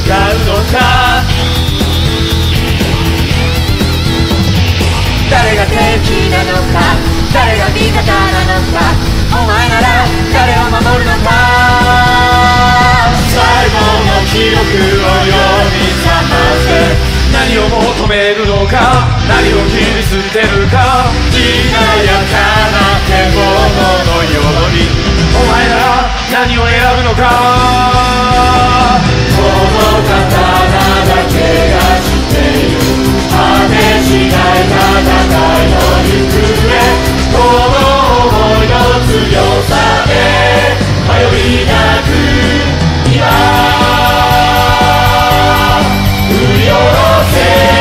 かうのか。誰が敵なのか、誰が味方なのか、お前なら誰を守るのか。最後の記録を呼び覚ませ。何を求めるのか、何を切り捨てるか。しなやかな獣のように、お前なら何を選ぶのか。この刀だけが知っている果てしない戦いの行方。この想いの強さで迷いなく今振り下ろせ。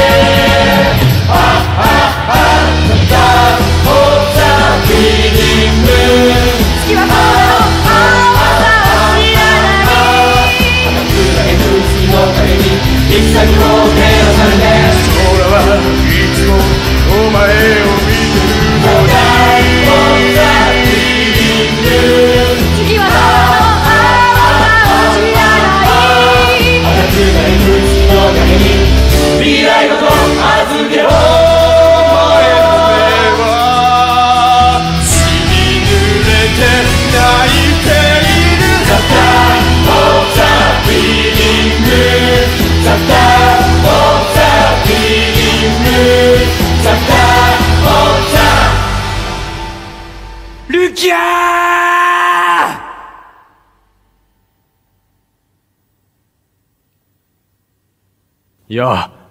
月はこの青さを知らない。花砕ける月の影に行き先を照らされて、空はいつもお前を見てるのだ。月はこの青さを知らない。花砕ける月の影に未来ごと預けろ。ルキャー。 よ